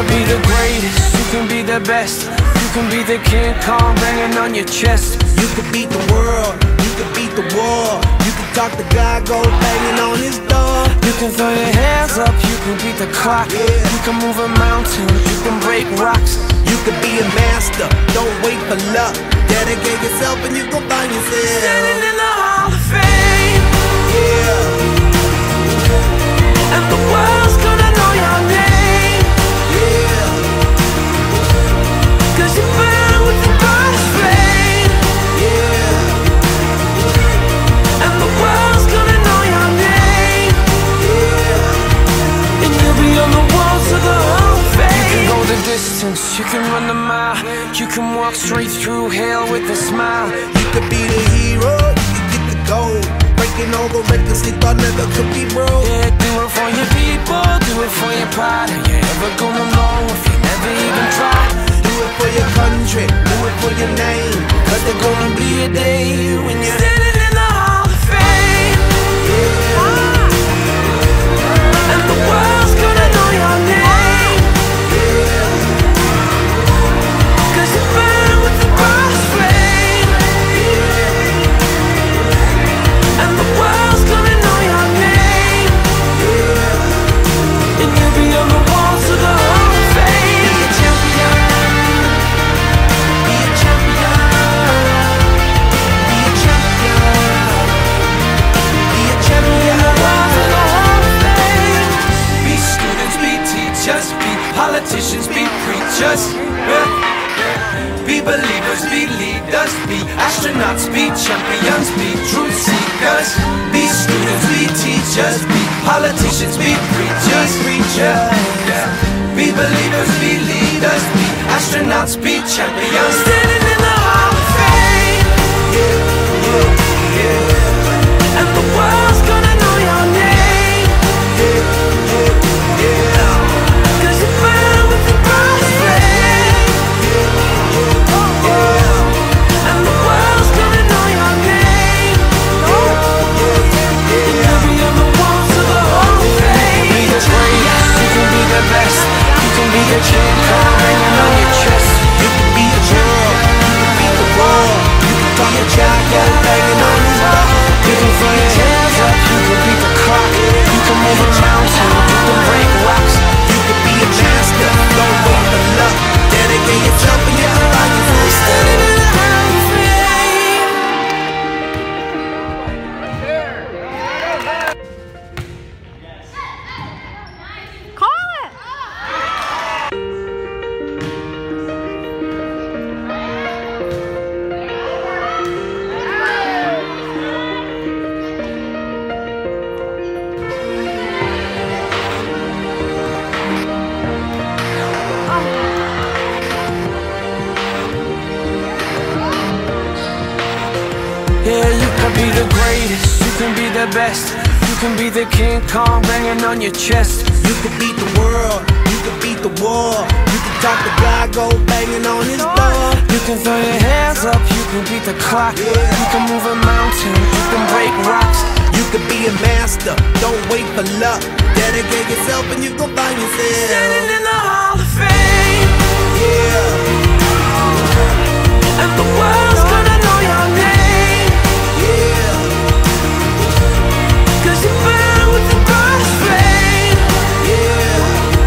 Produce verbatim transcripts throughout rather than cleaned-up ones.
could be the greatest, you can be the best. You can be the King Kong banging on your chest. You could beat the world, you could beat the war. You can talk to God, go banging on his door. You can throw your hands up, you can beat the clock. Yeah. You can move a mountain, you can break rocks. You could be a master, don't wait for luck. Dedicate yourself and you gon' find yourself standing in the Hall of Fame. Yeah. And the world's gonna know your name. Yeah. Cause you burn with the brightest flame. Yeah. And the world's gonna know your name. Yeah. And you'll be on the walls of the Hall of Fame. You can go the distance, you can run the mile. You can walk straight through hell with a smile. You could be the hero, you can get the gold. Breaking all the records they thought never could be broke. Yeah, do it for your people, do it for your pride. Are you ever gonna know if you never even try? Do it for your country, do it for your name. Cause there's gonna be a day when you're standing in the Hall of Fame. Yeah. And the world's gonna know your name. Yeah. Cause you burn with the brightest flame. Yeah. And the world's gonna know your name. Yeah. And you'll be on the walls of the Hall of Fame. Be a champion. Be a champion. Be a champion. Be a champion. Walls of the Hall of Fame. Be students, be teachers, be politicians, be preachers. Yeah. Be believers, be leaders, be astronauts, be champions, be truth seekers. Be students, be teachers, be politicians, be preachers, preachers. Yeah. Be believers, be leaders, be astronauts, be champions. Standing in the Hall of Fame. Yeah, yeah, yeah. And the world's gonna know your name. Yeah, yeah, yeah. Cause you burn with the brightest flame. And the world's gonna know your name. And you'll be on the walls of the Hall of Fame. You can be the greatest, you can be the best. You can be the King Kong banging on your chest. You can be a girl, you can beat the world. You can talk to God, go banging on his door. You can throw your hands up, you can beat the clock. You can move a mountain, you can break rocks. You can be a master, don't wait for luck. Dedicate yourself and you can find yourself Standing in the Hall of Fame. Call it! Yeah, you can be the greatest, you can be the best. You can be the King Kong banging on your chest. You can beat the world, you can beat the war. You can talk to God, go banging on his door. You can throw your hands up, you can beat the clock. Yeah. You can move a mountain, you can break rocks. You can be a master, don't wait for luck. Dedicate yourself and you gon' find yourself Standing in the Hall of Fame. Yeah, And the world's gonna know your name. yeah. Cause you burn with the brightest flame. Yeah,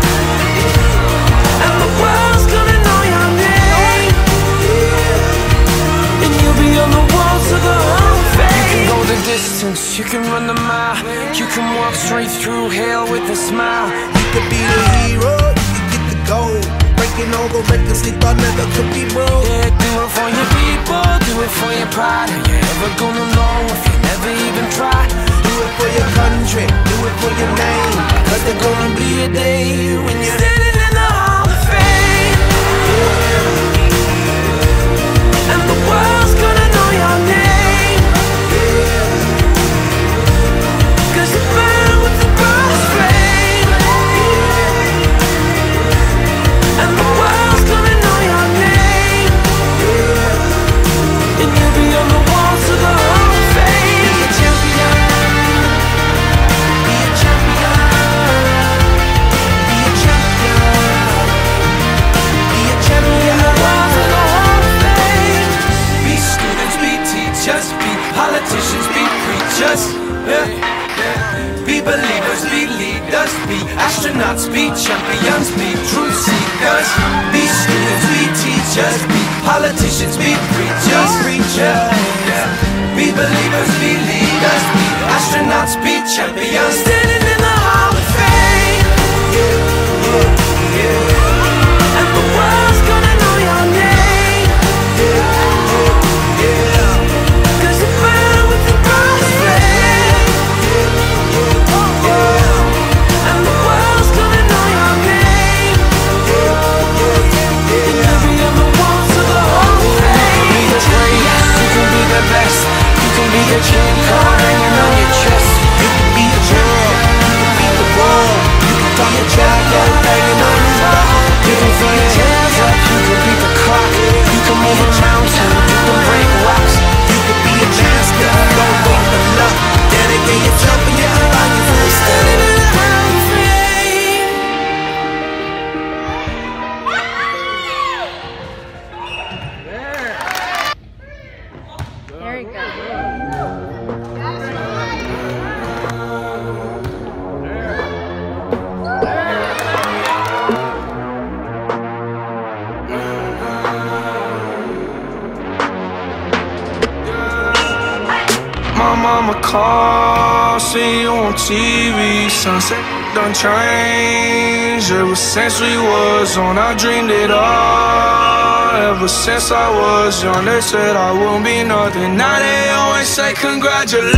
And the world's gonna know your name. yeah. And you'll be on the walls of the Hall of Fame. You can go the distance, you can run the mile. You can walk straight through hell with a smile. You could be the hero, you can get the gold. Breaking all the records they thought never could be broke. Yeah, do it for your people, do it for your pride. Are you ever gonna know if you never even try? Do it for your country, do it for your name. Cause there's gonna be a day when you're standing in the Hall of Fame. And the world's gonna know your name. Cause you burn with the brightest flame. And the world's gonna know your name. And you'll be on the walls of the Hall of Fame. Be a champion. Be a champion. Be a champion. just be politicians, be preachers. Yeah, yeah. Be believers, be leaders, be astronauts, be champions, be truth seekers. Be students, be teachers, be politicians, be preachers, preachers. Yeah. Be believers, be leaders, be astronauts, be champions. Standing in the Hall of Fame. Yeah, yeah, yeah. And the world's gonna know your name. Yeah, yeah, yeah. Cause you burn with the brightest flame. Yeah, yeah. And the world's gonna know your name. Yeah, yeah, yeah. And every other walls of the Hall of Fame. You can be the greatest, you can be the best. You can be the chain card hanging on your chest. You can be the world, you can be the world. You can be a jacket hanging on your back. You can throw your hands up, you can beat the clock. You can move a mountain, you can break rocks. You can be a master, don't wait for luck. Dedicate your jump and your life, you're standing in the Hall of Fame. There you go. My mama called, see you on T V. Sunset done changed. Ever since we was on, I dreamed it all. Ever since I was young, they said I wouldn't be nothing. Now they always say congratulations.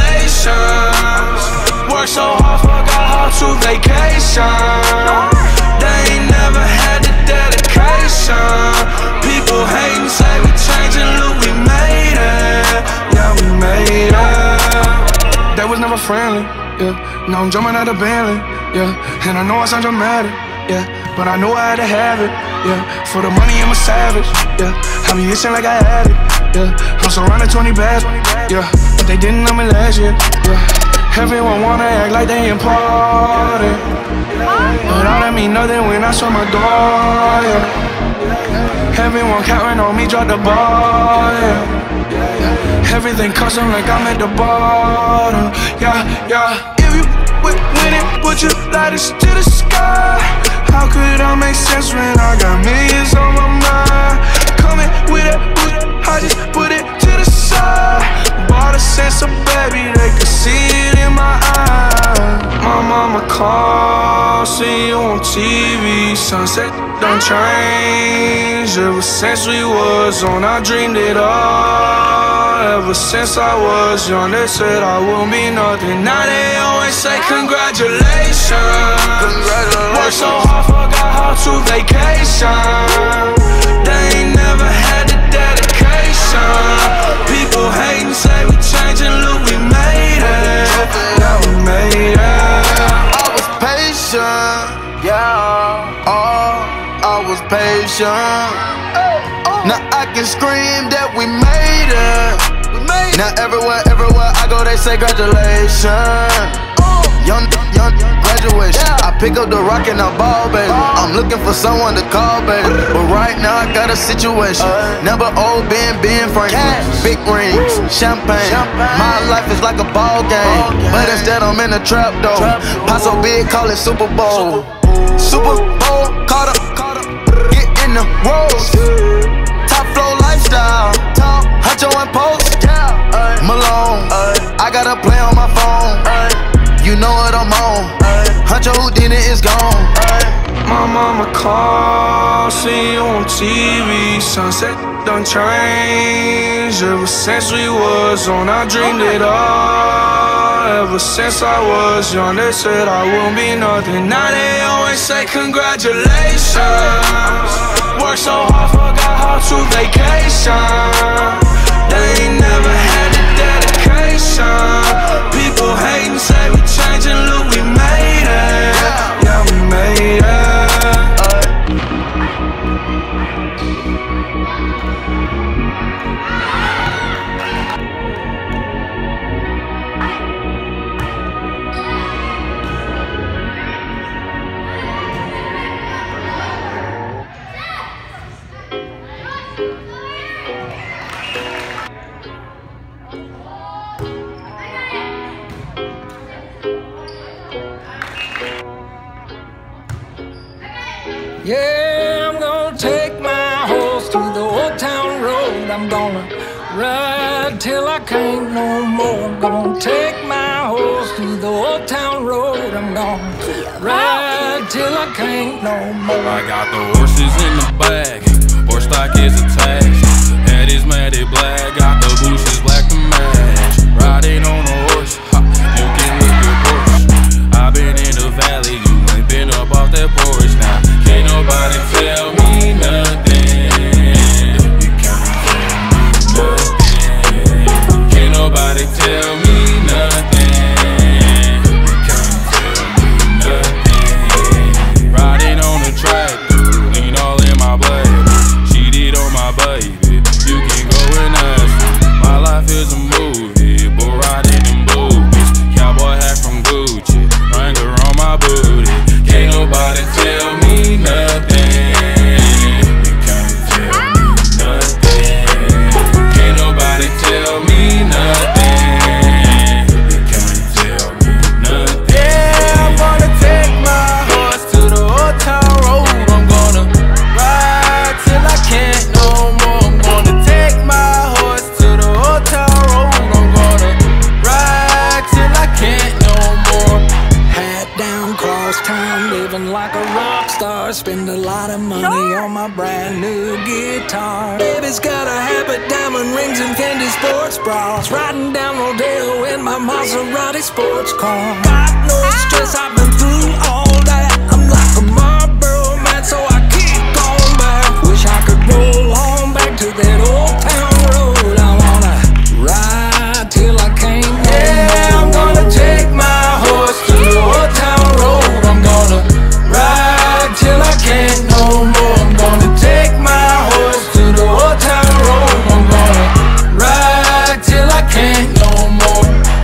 Worked so hard, forgot how to vacation. They ain't never had the dedication. People hating, say we changing, look, we made it. Yeah, we made it. They was never friendly, yeah. Now I'm jumping out of Bentley, yeah. And I know I sound dramatic, yeah. But I know I had to have it, yeah. For the money, I'm a savage, yeah. I be itching like I had it, yeah. I'm surrounded twenty bags, yeah. But they didn't know me last year, yeah. Everyone wanna act like they important, but all that mean nothing when I saw my door, yeah. Everyone counting on me, drop the ball, yeah. Everything custom like I'm at the bottom, yeah, yeah. If you win it, put your lighters to the sky. How could I make sense when I got millions on my mind? Coming with it, I just put it to the side. Bought a sense of baby, they could see it in my eyes. My mama called, see you on T V. Sunset done changed. Ever since we was on, I dreamed it all. Ever since I was young, they said I wouldn't be nothing. Now they always say congratulations. Congratulations. Worked so hard, forgot how to vacation. They ain't never had the dedication. People hating, say we changing, look, we made it. Yeah, we made it. I was patient, yeah. Oh, I was patient. Now I can scream that we made it. Now everywhere, everywhere I go, they say congratulations. Young, young, graduation. I pick up the rock and I ball, baby. I'm looking for someone to call, baby. But right now I got a situation. Never old, been, been Franklin. Big rings, champagne. My life is like a ball game, but instead I'm in a trap though. Pot so big, call it Super Bowl. Super Bowl, caught up, get in the rolls. Top flow lifestyle, Huncho and Post. Malone, I got a play on my phone. You know what I'm on. Huncho Houdini is gone. My mama called, see you on T V. Sunset done changed. Ever since we was on, I dreamed it all. Ever since I was young, they said I wouldn't be nothing. Now they always say congratulations. Worked so hard, forgot how to vacation. They ain't never had the dedication. People hating, say we changing, look, we made it. Yeah, we made it. till I can't no more. I'm gonna take my horse to the old town road. I'm gonna ride till I can't no more. I got the horses in the bag, horse stock is attached. Head is matted black, got the bushes black to match. Riding on a horse, ha, you can whip your Porsche. I've been in the valley, you ain't been up off that porch. Now, can't nobody tell me nothing. You can't tell me nothing. Can't nobody tell me nothing. You can't tell me nothing. Riding on the tractor, lean all in my blood. Cheated on my baby, you can go and ask her. My life is a movie, bull riding in boobies. Cowboy hat from Gucci, Wrangler on my booty. Can't nobody tell me nothing. You can't tell me nothing. Can't nobody tell me nothing. You can't tell me nothing. Yeah, I'm gonna take my horse to the old town road. I'm gonna ride till I can't no more. I'm gonna take my horse to the old town road. I'm gonna ride till I can't no more. Hat down, cross town, living like a rock star. Spend a lot of money on my brand new guitar. Baby's got a habit, diamond rings and candy sports bras. Riding down Rodeo in my Maserati sports car. Got no stress, I've been through all that. I'm like a Marlboro man, so I keep going back. Wish I could roll on back to that old town road. I wanna ride till I can't no Yeah, I'm gonna take my horse to the old town road. I'm gonna ride till I can't no more. I'm gonna take my horse to the old town road. I'm gonna ride till I can't no more.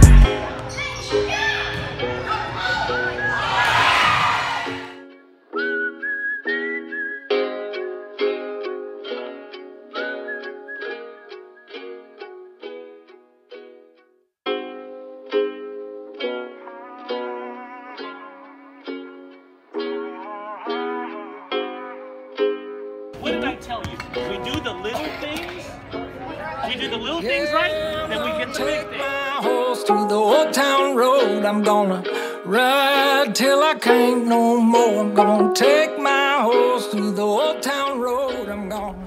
What did I tell you? We do the little things. We do the little things right, then we get the big Take things. my horse to the old town road. I'm gonna ride till I can't no more. I'm gonna take my horse to the old town road. I'm gonna